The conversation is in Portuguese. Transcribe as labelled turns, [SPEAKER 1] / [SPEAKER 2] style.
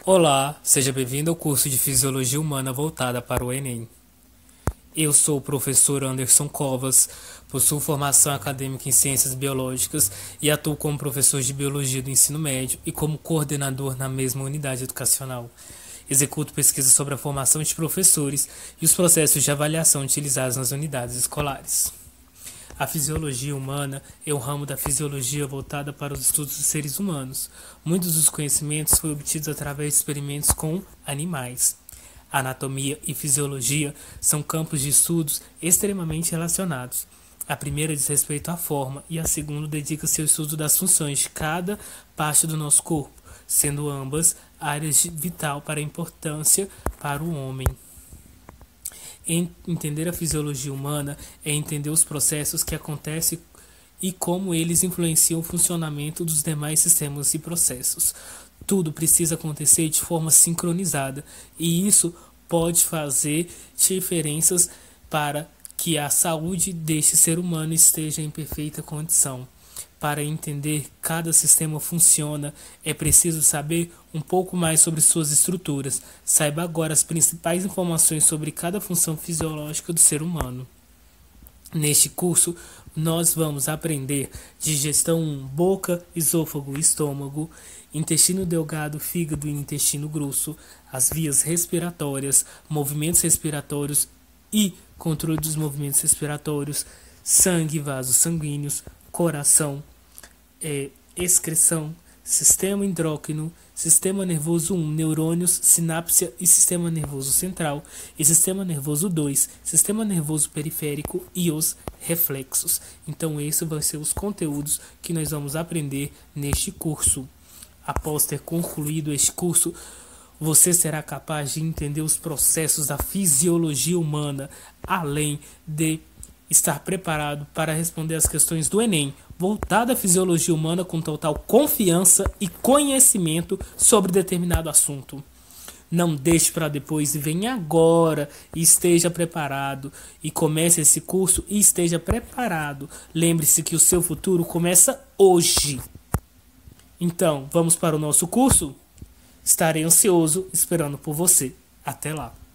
[SPEAKER 1] Olá, seja bem-vindo ao curso de Fisiologia Humana voltada para o Enem. Eu sou o professor Anderson Covas, possuo formação acadêmica em Ciências Biológicas e atuo como professor de Biologia do ensino médio e como coordenador na mesma unidade educacional. Executo pesquisas sobre a formação de professores e os processos de avaliação utilizados nas unidades escolares. A fisiologia humana é um ramo da fisiologia voltada para os estudos dos seres humanos. Muitos dos conhecimentos foram obtidos através de experimentos com animais. Anatomia e fisiologia são campos de estudos extremamente relacionados. A primeira diz respeito à forma e a segunda dedica-se ao estudo das funções de cada parte do nosso corpo, sendo ambas áreas vital para a importância para o homem. Entender a fisiologia humana é entender os processos que acontecem e como eles influenciam o funcionamento dos demais sistemas e processos. Tudo precisa acontecer de forma sincronizada e isso pode fazer diferenças para que a saúde deste ser humano esteja em perfeita condição. Para entender cada sistema funciona, é preciso saber um pouco mais sobre suas estruturas. Saiba agora as principais informações sobre cada função fisiológica do ser humano. Neste curso, nós vamos aprender digestão 1, boca, esôfago e estômago, intestino delgado, fígado e intestino grosso, as vias respiratórias, movimentos respiratórios e controle dos movimentos respiratórios, sangue, vasos sanguíneos, coração, excreção, sistema endócrino, sistema nervoso 1, neurônios, sinapse e sistema nervoso central, e sistema nervoso 2, sistema nervoso periférico e os reflexos. Então esses vão ser os conteúdos que nós vamos aprender neste curso. Após ter concluído este curso, você será capaz de entender os processos da fisiologia humana, além de estar preparado para responder as questões do Enem, voltada à fisiologia humana com total confiança e conhecimento sobre determinado assunto. Não deixe para depois e venha agora e esteja preparado e comece esse curso e esteja preparado. Lembre-se que o seu futuro começa hoje. Então, vamos para o nosso curso? Estarei ansioso esperando por você. Até lá!